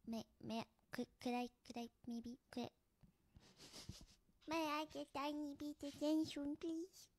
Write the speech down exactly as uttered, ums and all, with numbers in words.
May may could could I could I maybe could I, may I get tiny bit attention, please?